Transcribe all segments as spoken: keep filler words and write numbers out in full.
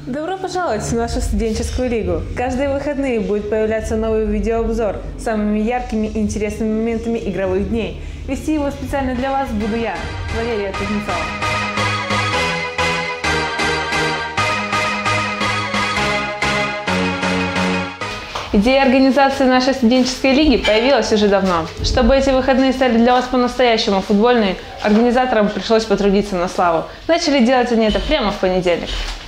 Добро пожаловать в нашу студенческую лигу. Каждые выходные будет появляться новый видеообзор с самыми яркими и интересными моментами игровых дней. Вести его специально для вас буду я, Валерия Кузнецова. Идея организации нашей студенческой лиги появилась уже давно. Чтобы эти выходные стали для вас по-настоящему футбольными, организаторам пришлось потрудиться на славу. Начали делать они это прямо в понедельник.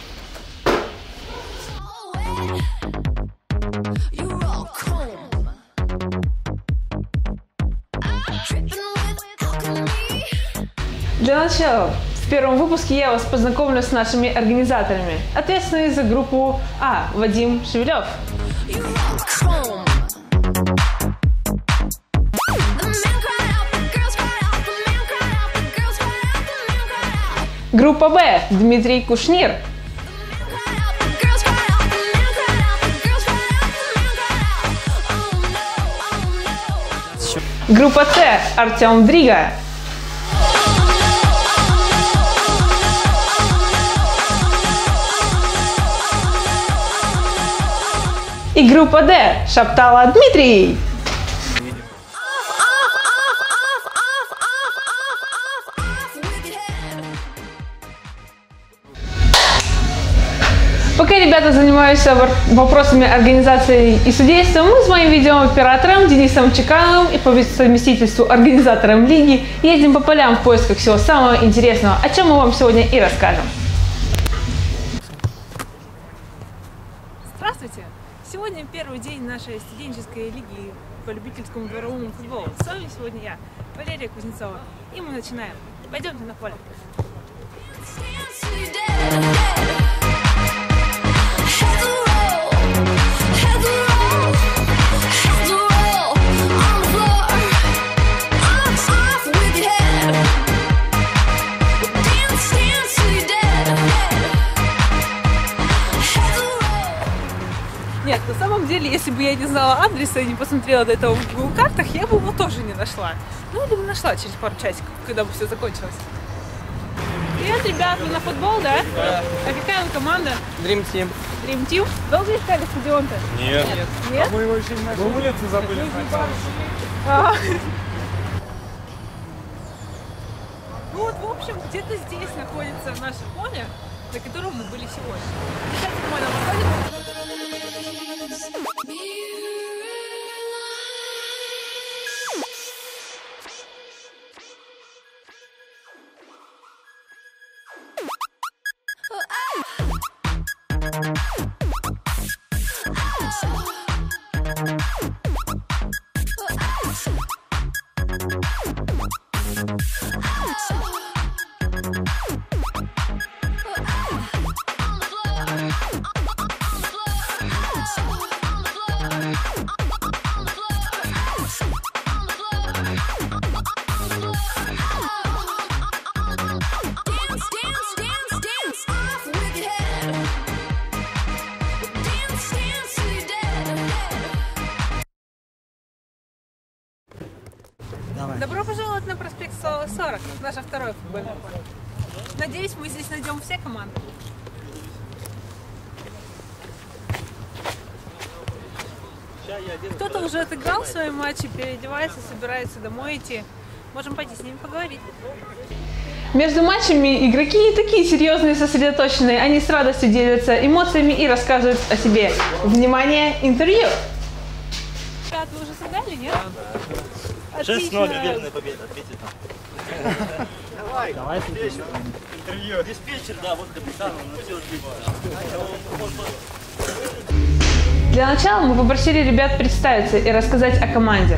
Для начала, в первом выпуске я вас познакомлю с нашими организаторами. Ответственный за группу А – Вадим Шевелев. Группа Б – Дмитрий Кушнир. Группа С – Артем Дрига. И группа Д – Шаптала Дмитрий. Пока ребята занимаются вопросами организации и судейства, мы с моим видеооператором Денисом Чекановым и по совместительству организатором лиги ездим по полям в поисках всего самого интересного, о чем мы вам сегодня и расскажем. Здравствуйте! Сегодня первый день нашей студенческой лиги по любительскому дворовому футболу. С вами сегодня я, Валерия Кузнецова, и мы начинаем. Пойдемте на поле. Нет, на самом деле, если бы я не знала адреса и не посмотрела до этого в Google картах, я бы его тоже не нашла. Ну, или бы нашла через пару часиков, когда бы все закончилось. Привет, ребят, вы на футбол, да? Да. А какая команда? Dream Team. Dream Team? Долго искали стадион-то? Нет. Нет. Нет? А мы его еще не нашли. Мы улицу забыли. А. Ну вот, в общем, где-то здесь находится наше поле, на котором мы были сегодня. Сейчас мы на выходе. Добро пожаловать на проспект сорок, наше второе футбольное поле. Надеюсь, мы здесь найдем все команды. Кто-то уже отыграл свои матчи, переодевается, собирается домой идти. Можем пойти с ними поговорить. Между матчами игроки не такие серьезные и сосредоточенные. Они с радостью делятся эмоциями и рассказывают о себе. Внимание, интервью! Ребят, вы уже сыграли, нет? шесть ноль, уверенная победа, ответит нам. Давай, давай, интервью. Диспетчер, да, вот капитан, он все Для начала мы попросили ребят представиться и рассказать о команде.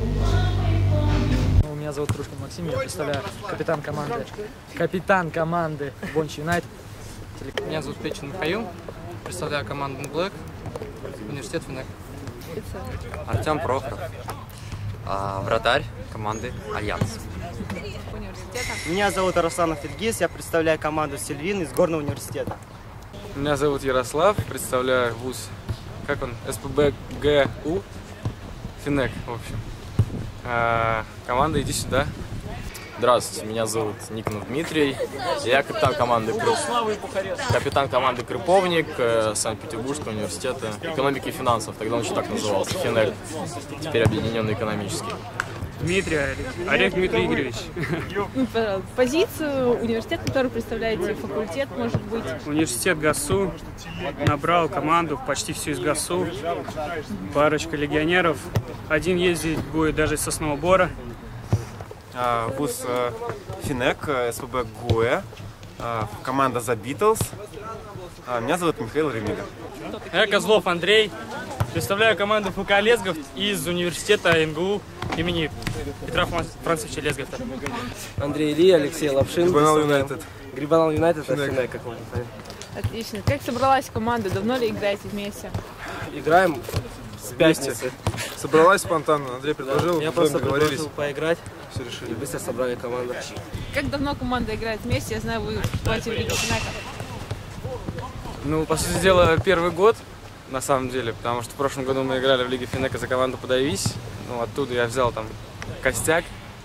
Меня зовут Крушкин Максим, я представляю капитан команды, капитан команды Бонч Юнайтед. Меня зовут Печин Михаил, представляю команду Black, университет Финек. Артем Прохоров, вратарь команды Альянс. Меня зовут Арасланов Ильгиз, я представляю команду Сильвин из Горного университета. Меня зовут Ярослав, представляю вуз, как он, эс пэ бэ гэ у, Финек, в общем. А, команда «Иди сюда». Здравствуйте, меня зовут Никонов Дмитрий. Я капитан команды Крып... капитан команды Крыповник Санкт-Петербургского университета экономики и финансов. Тогда он еще так назывался, ФИНЭК, теперь объединенный экономический. Дмитрий Олег, Олег Дмитрий Игоревич. Позицию, университет, который представляете, факультет, может быть? Университет ГАСУ. Набрал команду, почти всю из ГАСУ. Парочка легионеров. Один ездить будет даже из Соснобора. Вуз ФИНЭК, СПБ ГУЭ, команда The Beatles. Меня зовут Михаил Ремига. Я Козлов Андрей. Представляю команду ФК Лесгов из университета МГУ имени Петра Францевича Лесгова. Андрей Ли, Алексей Лапшин. Грибанал Юнайтед. Грибанал Юнайтед, это ФИНЭК, как можно понять. Отлично. Как собралась команда? Давно ли играете вместе? Играем с пятницы. Собралась спонтанно, Андрей предложил, Я просто предложил поиграть. Все решили. И быстро собрали команду. Как давно команда играет вместе? Я знаю, вы вступаете в Лигу ФИНЭКа. Ну, по сути дела, первый год, на самом деле, потому что в прошлом году мы играли в Лиге ФИНЭКа за команду «Подавись». Ну, оттуда я взял там костяк.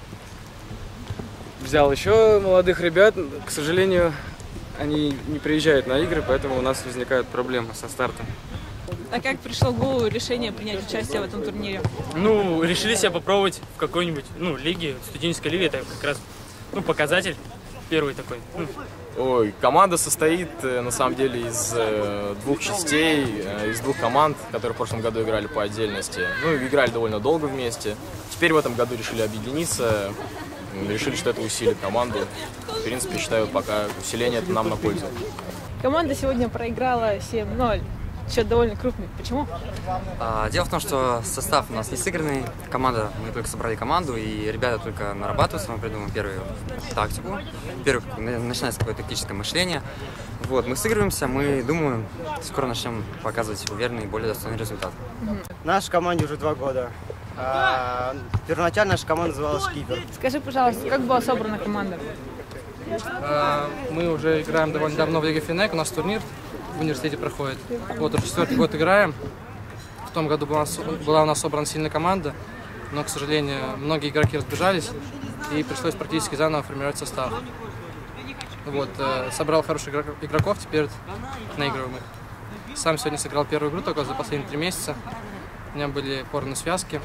Взял еще молодых ребят. К сожалению, они не приезжают на игры, поэтому у нас возникают проблемы со стартом. А как пришло в голову решение принять участие в этом турнире? Ну, решили себя попробовать в какой-нибудь, ну, лиге, студенческой лиге. Это как раз, ну, показатель первый такой. Ну. Ой, команда состоит, на самом деле, из э, двух частей, э, из двух команд, которые в прошлом году играли по отдельности. Ну, играли довольно долго вместе. Теперь в этом году решили объединиться, решили, что это усилит команду. В принципе, считаю, пока усиление это нам на пользу. Команда сегодня проиграла семь ноль. Счет довольно крупный. Почему? А, дело в том, что состав у нас не сыгранный. Команда, мы только собрали команду, и ребята только нарабатываются. Мы придумаем первую тактику, первую, начинается какое-то тактическое мышление. Вот, мы сыгрываемся, мы думаем, скоро начнем показывать уверенный и более достойный результат. Нашей команде уже два года. А, первоначально наша команда называлась «Кипер». Скажи, пожалуйста, как была собрана команда? А, мы уже играем довольно давно в Лиге ФИНЭК, у нас турнир в университете проходит. Вот уже четвертый год играем. В том году была, была у нас собрана сильная команда, но, к сожалению, многие игроки разбежались, и пришлось практически заново формировать состав. Вот, э, собрал хороших игроков, теперь наигрываем их. Сам сегодня сыграл первую игру только за последние три месяца. У меня были порваны связки.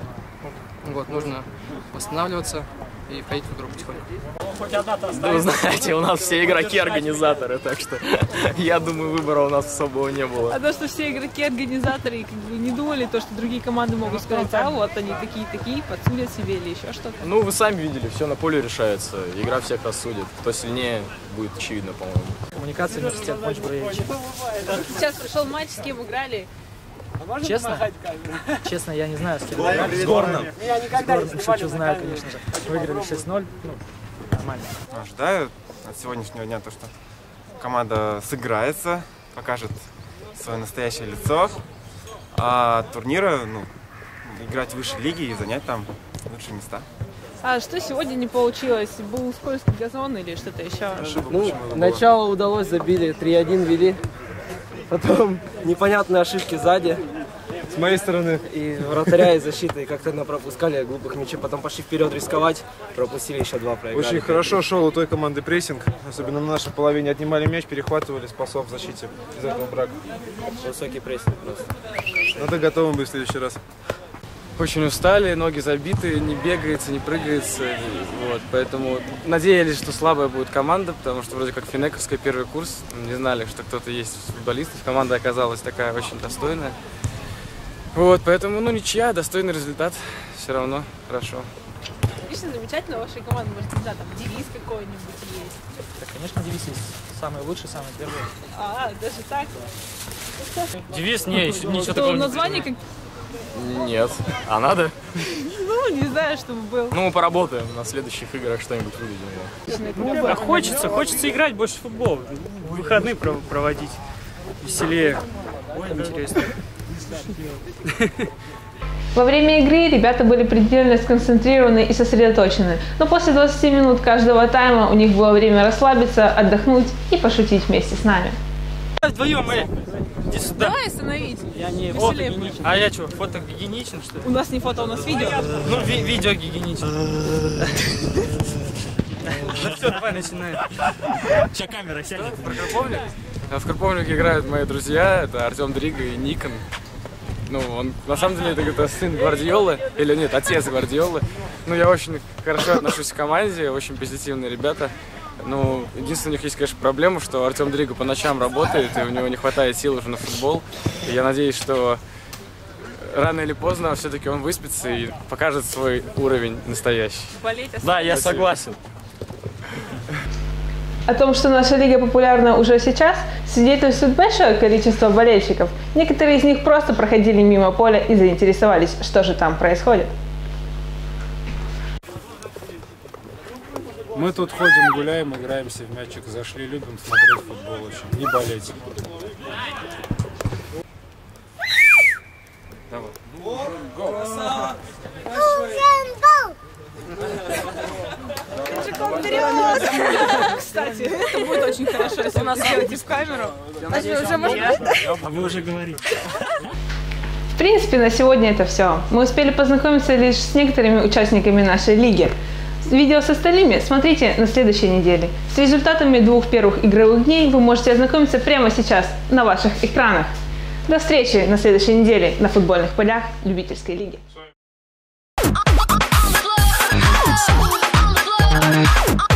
Вот, нужно восстанавливаться и входить в игру потихоньку. Да вы знаете, у нас все игроки организаторы, так что я думаю, выбора у нас особого не было. А то, что все игроки организаторы, как бы не думали то, что другие команды могут сказать, а вот они такие-такие, подсудят себе или еще что-то. Ну, вы сами видели, все на поле решается. Игра всех рассудит. Кто сильнее, будет очевидно, по-моему. Коммуникация, университет, Монч Бруевич. Сейчас прошел матч, с кем играли? Честно? Честно, я не знаю, с кем играли. С Горном. С Горном, шучу, знаю, конечно же. Выиграли шесть ноль. Ну, нормально. Ожидаю от сегодняшнего дня то, что команда сыграется, покажет свое настоящее лицо. А турнира, ну, играть в высшей лиге и занять там лучшие места. А что сегодня не получилось? Был скользкий газон или что-то еще? Ну, начало удалось, забили, три один вели. Потом непонятные ошибки сзади. С моей стороны. И вратаря, и защиты, и как-то пропускали глупых мячей. Потом пошли вперед рисковать, пропустили еще два, проиграли. Очень хорошо шел у той команды прессинг. Особенно на нашей половине отнимали мяч, перехватывали, спасов в защите. Из этого брака. Высокий прессинг просто. Надо готовым быть в следующий раз. Очень устали, ноги забиты, не бегается, не прыгается. Вот, поэтому надеялись, что слабая будет команда, потому что вроде как финековская первый курс. Не знали, что кто-то есть футболистов. Команда оказалась такая очень достойная. Вот, поэтому, ну, ничья, достойный результат. Все равно хорошо. Отлично, замечательно. У вашей команды, может, не знаю, там девиз какой-нибудь есть? Да, конечно, девиз есть. Самый лучший, самый первый. А, даже так? Девиз? Не, ничего Что, такого не название как... Нет. А надо? Ну, не знаю, чтобы был. Ну, мы поработаем на следующих играх, что-нибудь выведем. Ну, а хочется, хочется играть больше в футбол. Выходные проводить. Веселее, интереснее. Во время игры ребята были предельно сконцентрированы и сосредоточены, но после двадцати минут каждого тайма у них было время расслабиться, отдохнуть и пошутить вместе с нами. Вдвоем, эй! Иди сюда. Давай остановить. Я не Веселее фото будет. гигиеничен. А я что, фото гигиеничен, что ли? У нас не фото, у нас видео. Ну, ви видео гигиеничен. Ну все, давай начинаем. Сейчас камера сядет. Про Карповник? В Карповнике играют мои друзья, это Артем Дрига и Никон. Ну, он, на самом деле, это, это сын Гвардиолы, или нет, отец Гвардиолы. Ну, я очень хорошо отношусь к команде, очень позитивные ребята. Ну, единственное, у них есть, конечно, проблема, что Артем Дрига по ночам работает, и у него не хватает сил уже на футбол. И я надеюсь, что рано или поздно все-таки он выспится и покажет свой уровень настоящий. Болеть Да, я согласен. О том, что наша лига популярна уже сейчас, свидетельствует большое количество болельщиков. Некоторые из них просто проходили мимо поля и заинтересовались, что же там происходит. Мы тут ходим, гуляем, играемся в мячик, зашли, любим смотреть футбол очень, не болеть. Кстати, это будет очень хорошо, если у нас сделаете в камеру. А вы уже говорите. В принципе, на сегодня это все. Мы успели познакомиться лишь с некоторыми участниками нашей лиги. Видео с остальными смотрите на следующей неделе. С результатами двух первых игровых дней вы можете ознакомиться прямо сейчас на ваших экранах. До встречи на следующей неделе на футбольных полях любительской лиги. Oh,